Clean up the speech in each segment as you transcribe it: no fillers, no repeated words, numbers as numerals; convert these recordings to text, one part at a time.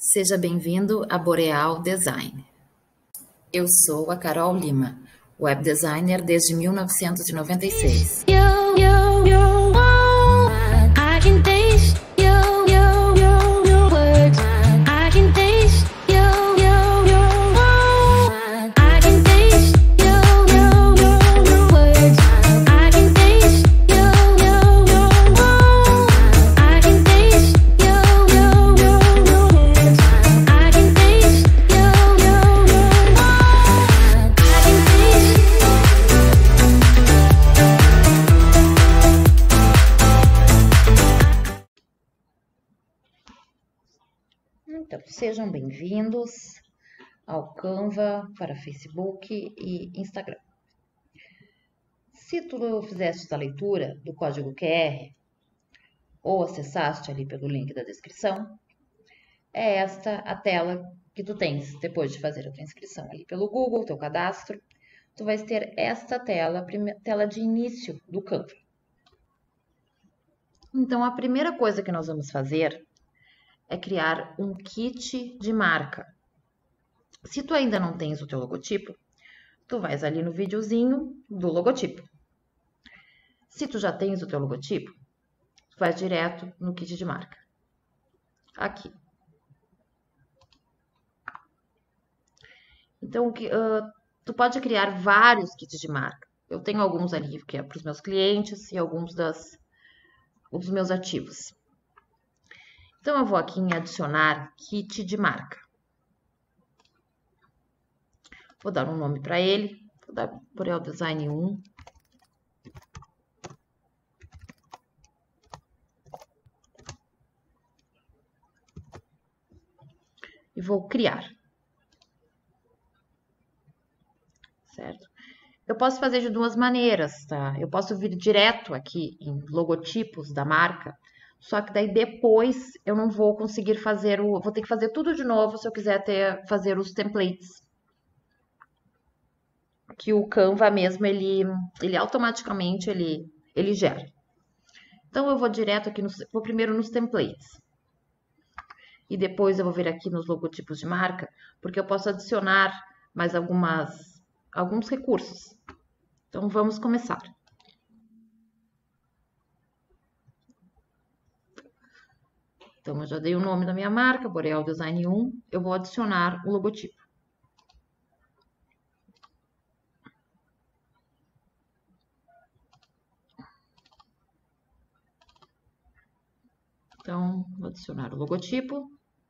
Seja bem-vindo a Boreal Design. Eu sou a Carol Lima, web designer desde 1996. Então, sejam bem-vindos ao Canva para Facebook e Instagram. Se tu fizeste a leitura do código QR ou acessaste ali pelo link da descrição, é esta a tela que tu tens depois de fazer a tua inscrição ali pelo Google, teu cadastro. Tu vais ter esta tela, tela de início do Canva. Então, a primeira coisa que nós vamos fazer é criar um kit de marca. Se tu ainda não tens o teu logotipo, tu vais ali no videozinho do logotipo. Se tu já tens o teu logotipo, tu vais direto no kit de marca. Aqui. Então, tu pode criar vários kits de marca. Eu tenho alguns ali que é para os meus clientes e alguns dos meus ativos. Então, eu vou aqui em adicionar kit de marca. Vou dar um nome para ele. Vou dar Boreal Design 1. E vou criar. Certo? Eu posso fazer de duas maneiras, tá? Eu posso vir direto aqui em logotipos da marca. Só que daí depois eu não vou conseguir fazer vou ter que fazer tudo de novo se eu quiser fazer os templates. Que o Canva mesmo, ele automaticamente ele gera. Então eu vou direto aqui, vou primeiro nos templates. E depois eu vou vir aqui nos logotipos de marca, porque eu posso adicionar mais alguns recursos. Então vamos começar. Então, eu já dei o nome da minha marca, Boreal Design 1. Eu vou adicionar o logotipo. Então, vou adicionar o logotipo.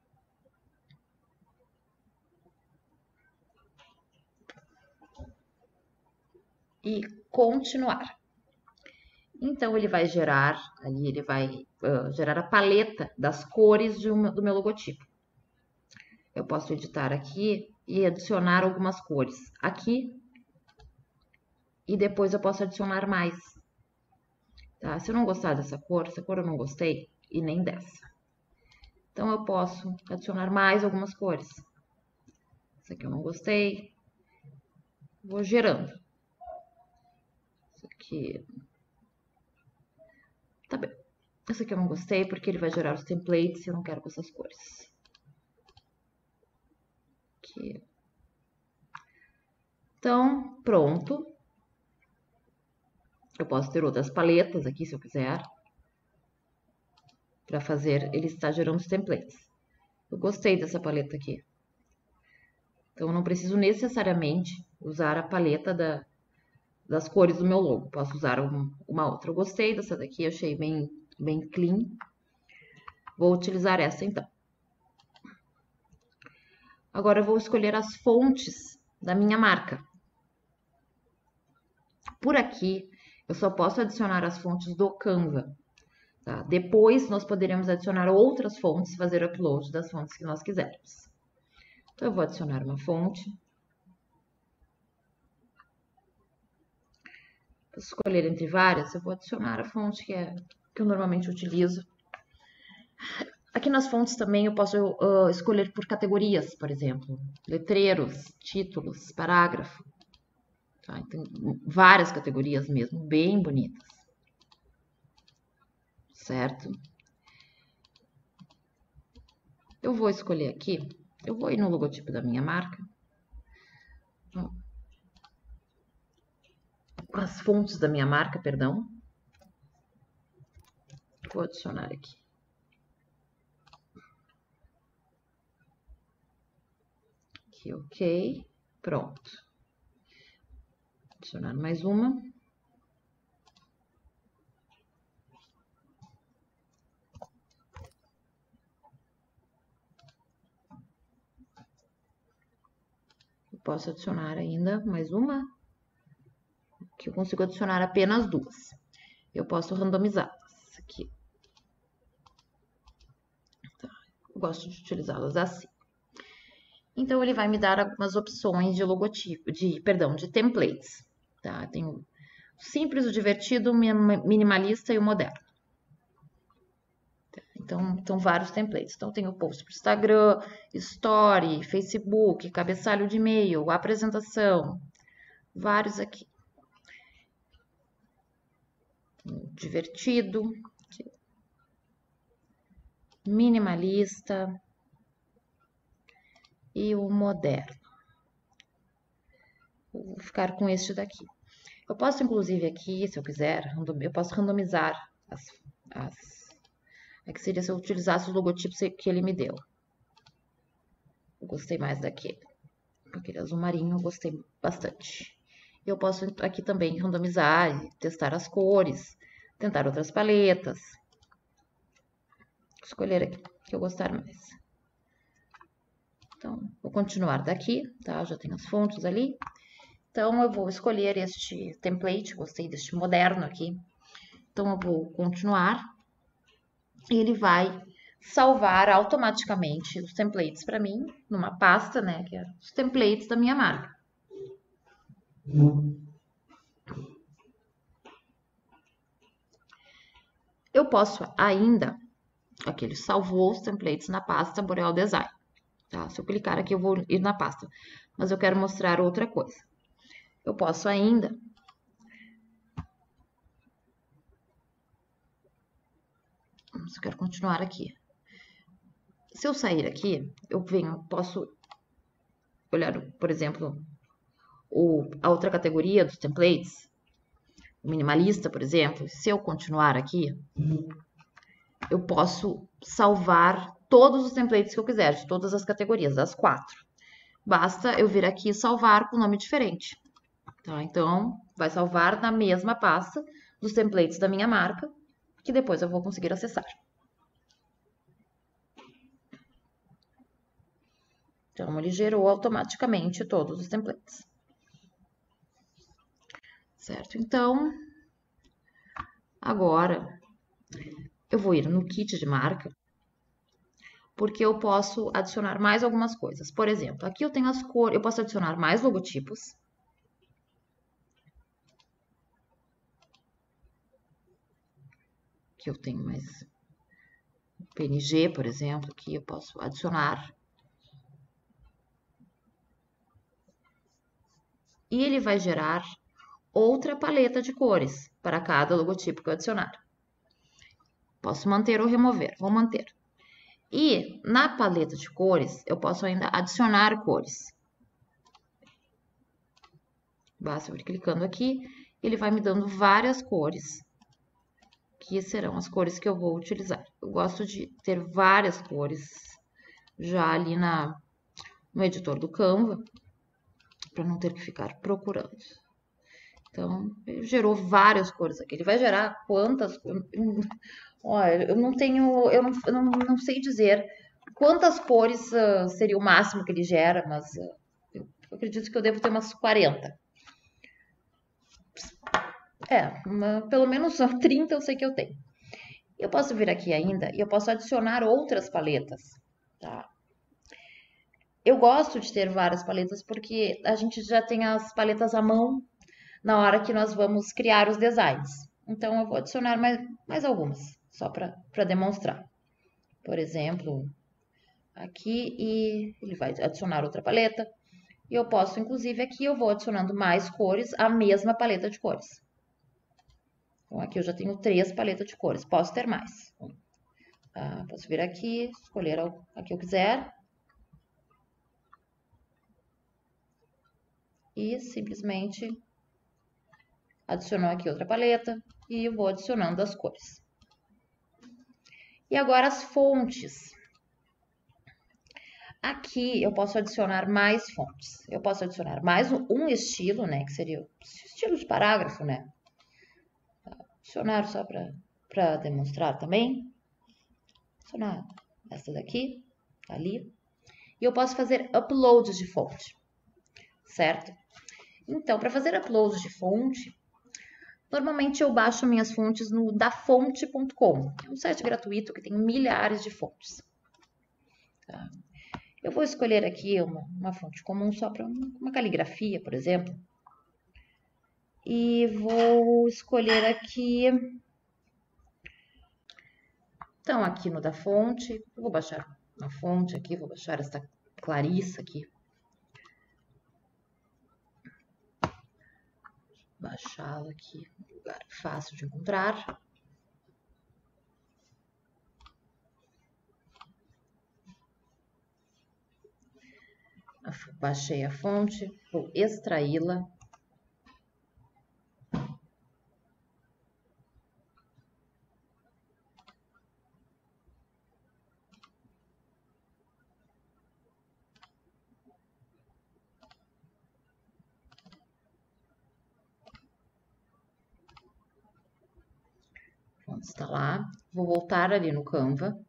E continuar. Então, ele vai gerar, ali ele vai gerar a paleta das cores do meu logotipo. Eu posso editar aqui e adicionar algumas cores aqui. E depois eu posso adicionar mais. Tá? Se eu não gostar dessa cor eu não gostei, e nem dessa. Então, eu posso adicionar mais algumas cores. Essa aqui eu não gostei. Vou gerando. Essa aqui... Tá bem. Essa aqui eu não gostei porque ele vai gerar os templates e eu não quero com essas cores. Aqui. Então, pronto. Eu posso ter outras paletas aqui, se eu quiser. Para fazer, ele está gerando os templates. Eu gostei dessa paleta aqui. Então, eu não preciso necessariamente usar a paleta das cores do meu logo. Posso usar uma outra. Eu gostei dessa daqui, achei bem clean. Vou utilizar essa, então. Agora, eu vou escolher as fontes da minha marca. Por aqui, eu só posso adicionar as fontes do Canva. Tá? Depois, nós poderemos adicionar outras fontes, fazer upload das fontes que nós quisermos. Então, eu vou adicionar uma fonte. Vou escolher entre várias, eu vou adicionar a fonte que eu normalmente utilizo. Aqui nas fontes também eu posso escolher por categorias, por exemplo, letreiros, títulos, parágrafo. Tá? Tem várias categorias mesmo, bem bonitas. Certo? eu vou escolher aqui, eu vou ir no logotipo da minha marca. As fontes da minha marca, perdão. Vou adicionar aqui. Aqui, ok. Pronto. Adicionar mais uma. Eu posso adicionar ainda mais uma. Que eu consigo adicionar apenas duas. Eu posso randomizá-las aqui. Tá. Eu gosto de utilizá-las assim. Então, ele vai me dar algumas opções de logotipo, de templates. Tá? Tem o simples, o divertido, o minimalista e o moderno. Então, vários templates. Então, tem o post para o Instagram, Story, Facebook, cabeçalho de e-mail, apresentação. Vários aqui. Divertido, minimalista e o moderno. Vou ficar com este daqui. Eu posso, inclusive, aqui, se eu quiser, eu posso randomizar que seria se eu utilizasse os logotipos que ele me deu. Eu gostei mais daquele. Aquele azul marinho eu gostei bastante. Eu posso aqui também randomizar e testar as cores, tentar outras paletas. Escolher aqui que eu gostar mais. Então, vou continuar daqui, tá? Já tenho as fontes ali. Então, eu vou escolher este template, gostei deste moderno aqui. Então, eu vou continuar. E ele vai salvar automaticamente os templates para mim, numa pasta, né? Que é os templates da minha marca. Eu posso ainda, aqui ele salvou os templates na pasta Boreal Design. Tá? Se eu clicar aqui, eu vou ir na pasta. Mas eu quero mostrar outra coisa. Eu posso ainda eu quero continuar aqui. Se eu sair aqui, posso olhar, por exemplo, a outra categoria dos templates, o minimalista, por exemplo. Se eu continuar aqui, eu posso salvar todos os templates que eu quiser, de todas as categorias, das 4. Basta eu vir aqui e salvar com nome diferente. Tá? Então, vai salvar na mesma pasta dos templates da minha marca, que depois eu vou conseguir acessar. Então, ele gerou automaticamente todos os templates. Certo? Então, agora, eu vou ir no kit de marca, porque eu posso adicionar mais algumas coisas. Por exemplo, aqui eu tenho as cores, eu posso adicionar mais logotipos. Aqui eu tenho mais PNG, por exemplo, que eu posso adicionar. E ele vai gerar outra paleta de cores para cada logotipo que eu adicionar. Posso manter ou remover. Vou manter. E na paleta de cores, eu posso ainda adicionar cores. Basta eu ir clicando aqui, ele vai me dando várias cores, que serão as cores que eu vou utilizar. Eu gosto de ter várias cores já ali no editor do Canva, para não ter que ficar procurando. Então, ele gerou várias cores aqui. Ele vai gerar quantas... Olha, eu não sei dizer quantas cores seria o máximo que ele gera, mas eu acredito que eu devo ter umas 40. Pelo menos 30 eu sei que eu tenho. Eu posso vir aqui ainda e eu posso adicionar outras paletas, tá? Eu gosto de ter várias paletas porque a gente já tem as paletas à mão na hora que nós vamos criar os designs. Então, eu vou adicionar mais algumas, só para demonstrar. Por exemplo, aqui, e ele vai adicionar outra paleta. E eu posso, inclusive, aqui eu vou adicionando mais cores, a mesma paleta de cores. Então, aqui eu já tenho 3 paletas de cores. Posso ter mais. Posso Posso vir aqui, escolher a que eu quiser. E simplesmente adicionar aqui outra paleta e eu vou adicionando as cores. E agora as fontes. Aqui eu posso adicionar mais fontes. Eu posso adicionar mais um estilo, né? Que seria o estilo de parágrafo, né? Adicionar só para demonstrar também. Adicionar essa daqui, ali. E eu posso fazer upload de fonte, certo? Então, para fazer upload de fonte, normalmente eu baixo minhas fontes no dafonte.com. É um site gratuito que tem milhares de fontes. Tá? Eu vou escolher aqui uma fonte comum só para uma caligrafia, por exemplo. E vou escolher aqui... Então, aqui no da fonte, eu vou baixar uma fonte aqui, vou baixar esta Clarissa aqui. Baixá-la aqui, um lugar fácil de encontrar. Baixei a fonte, vou extraí-la. Vou instalar, vou voltar ali no Canva.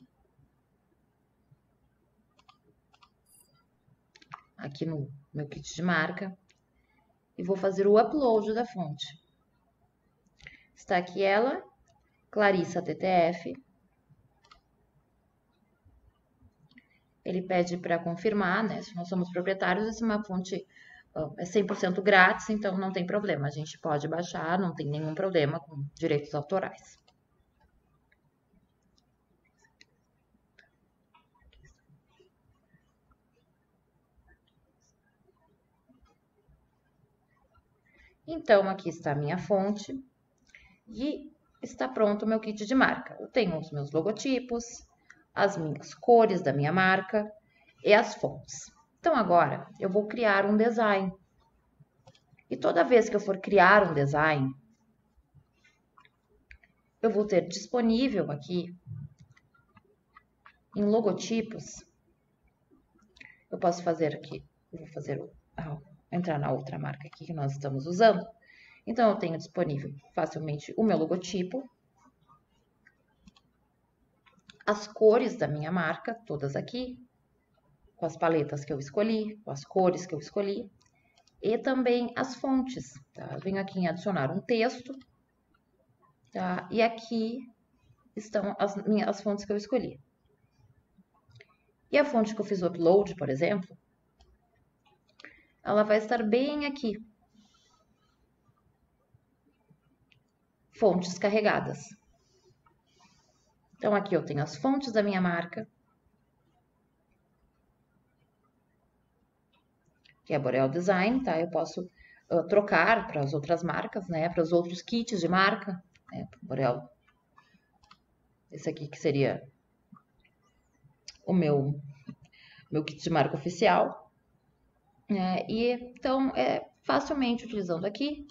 Aqui no meu kit de marca. E vou fazer o upload da fonte. Está aqui ela, Clarissa TTF. Ele pede para confirmar, né? Se nós somos proprietários, essa é uma fonte é 100% grátis, então não tem problema. A gente pode baixar, não tem nenhum problema com direitos autorais. Então, aqui está a minha fonte e está pronto o meu kit de marca. Eu tenho os meus logotipos, as minhas cores da minha marca e as fontes. Então, agora eu vou criar um design. E toda vez que eu for criar um design, eu vou ter disponível aqui em logotipos. Eu posso fazer aqui, eu vou fazer entrar na outra marca aqui que nós estamos usando. Então, eu tenho disponível facilmente o meu logotipo, as cores da minha marca, todas aqui, com as paletas que eu escolhi, com as cores que eu escolhi, e também as fontes. Tá? Eu venho aqui em adicionar um texto, tá? E aqui estão as fontes que eu escolhi. E a fonte que eu fiz o upload, por exemplo, ela vai estar bem aqui. Fontes carregadas. Então, aqui eu tenho as fontes da minha marca, que é Boreal Design, tá? Eu posso trocar para as outras marcas, né? Para os outros kits de marca, né? Boreal. Esse aqui que seria o meu kit de marca oficial. E então, facilmente utilizando aqui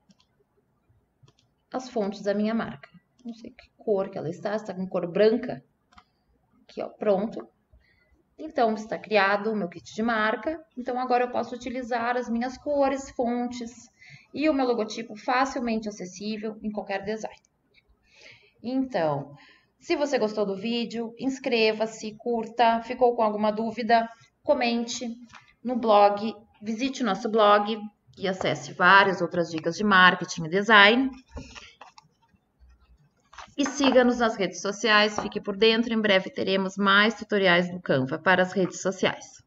as fontes da minha marca. Não sei que cor que ela está com cor branca. Aqui, ó, pronto. Então, está criado o meu kit de marca. Então, agora eu posso utilizar as minhas cores, fontes e o meu logotipo facilmente acessível em qualquer design. Então, se você gostou do vídeo, inscreva-se, curta. Ficou com alguma dúvida? Comente no blog. Visite o nosso blog e acesse várias outras dicas de marketing e design. E siga-nos nas redes sociais, fique por dentro, em breve teremos mais tutoriais do Canva para as redes sociais.